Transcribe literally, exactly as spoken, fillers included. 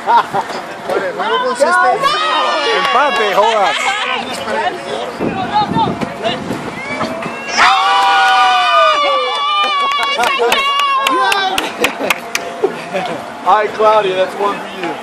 El juego consiste en... Empate, jodas. All right, Claudia, that's one for you.